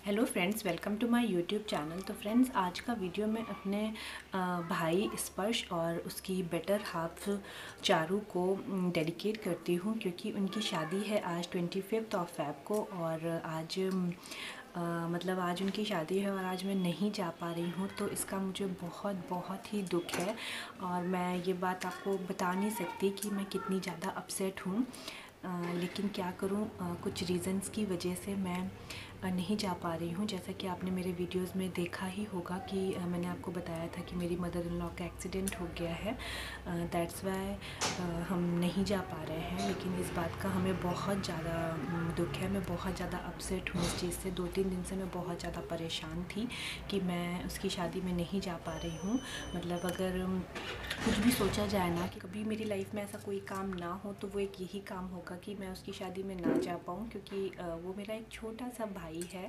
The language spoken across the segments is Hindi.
Hello friends, welcome to my YouTube channel. तो फ्रेंड्स, आज का वीडियो मैं अपने भाई स्पर्श और उसकी बेटर हाफ चारू को डेडिकेट करती हूँ, क्योंकि उनकी शादी है आज 25 फेब को। और आज आज उनकी शादी है और आज मैं नहीं जा पा रही हूँ, तो इसका मुझे बहुत ही दुख है। और मैं ये बात आपको बता नहीं सकती कि मैं कितनी ज़्यादा अपसेट हूँ, लेकिन क्या करूँ, कुछ रीज़न्स की वजह से मैं नहीं जा पा रही हूँ। जैसा कि आपने मेरे वीडियोस में देखा ही होगा कि मैंने आपको बताया था कि मेरी मदर इन लॉ का एक्सीडेंट हो गया है। दैट्स वाई हम नहीं जा पा रहे हैं। लेकिन इस बात का हमें बहुत ज़्यादा दुख है। मैं बहुत ज़्यादा अपसेट हूँ इस चीज़ से। 2-3 दिन से मैं बहुत ज़्यादा परेशान थी कि मैं उसकी शादी में नहीं जा पा रही हूँ। मतलब अगर कुछ भी सोचा जाए ना कि कभी मेरी लाइफ में ऐसा कोई काम ना हो, तो वो एक यही काम होगा कि मैं उसकी शादी में ना जा पाऊँ, क्योंकि वो मेरा एक छोटा सा भाई है।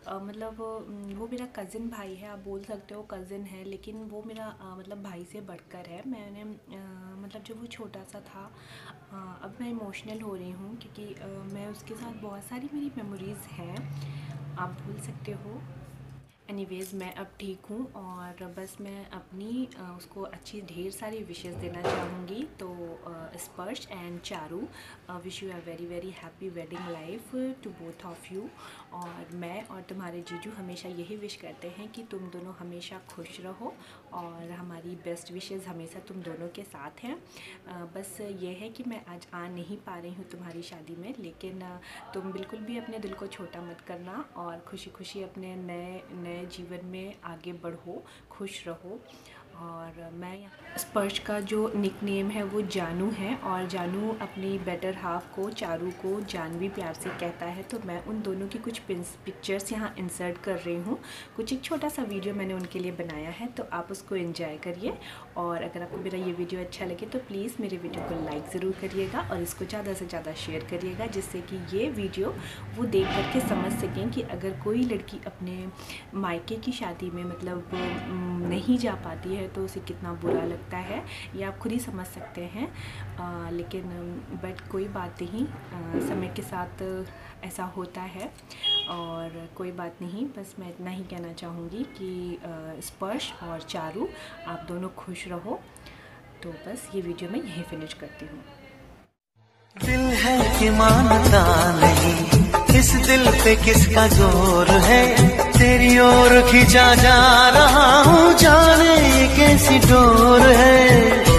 वो मेरा कज़िन भाई है, आप बोल सकते हो कज़िन है, लेकिन वो मेरा भाई से बढ़कर है। मैंने जब वो छोटा सा था, अब मैं इमोशनल हो रही हूँ क्योंकि मैं उसके साथ बहुत सारी मेरी मेमोरीज़ हैं, आप बोल सकते हो। एनीवेज़, मैं अब ठीक हूँ और बस मैं अपनी उसको अच्छी ढेर सारी विशेस देना चाहूँगी। तो Sparsh and Charu, wish you a very happy wedding life to both of you. और मैं और तुम्हारे जीजू हमेशा यही विश करते हैं कि तुम दोनों हमेशा खुश रहो, और हमारी बेस्ट विशेस हमेशा तुम दोनों के साथ हैं। बस ये है कि मैं आज आ नहीं पा रही हूँ तुम्हारी शादी में, लेकिन तुम बिल्कुल भी अपने दिल को छोटा मत करना और खुशी खुशी अपने नए जीवन में आगे बढ़ो, खुश रहो। और मैं स्पर्श का जो निकनेम है वो जानू है, और जानू अपनी बेटर हाफ को, चारू को, जानवी प्यार से कहता है। तो मैं उन दोनों की कुछ पिक्चर्स यहाँ इंसर्ट कर रही हूँ। एक छोटा सा वीडियो मैंने उनके लिए बनाया है, तो आप उसको एंजॉय करिए। और अगर आपको मेरा ये वीडियो अच्छा लगे तो प्लीज़ मेरे वीडियो को लाइक ज़रूर करिएगा और इसको ज़्यादा से ज़्यादा शेयर करिएगा, जिससे कि ये वीडियो वो देख करके समझ सकें कि अगर कोई लड़की अपने मायके की शादी में नहीं जा पाती है तो उसे कितना बुरा लगता है, ये आप खुद ही समझ सकते हैं। लेकिन बट कोई बात नहीं, समय के साथ ऐसा होता है और कोई बात नहीं। बस मैं इतना ही कहना चाहूँगी कि स्पर्श और चारू, आप दोनों खुश रहो। तो बस ये वीडियो मैं यहीं फिनिश करती हूँ। दिल है कि मानता नहीं, इस दिल पे किसका जोर है, तेरी ओर खींचा जा रहा हूँ, जाने ये कैसी डोर है।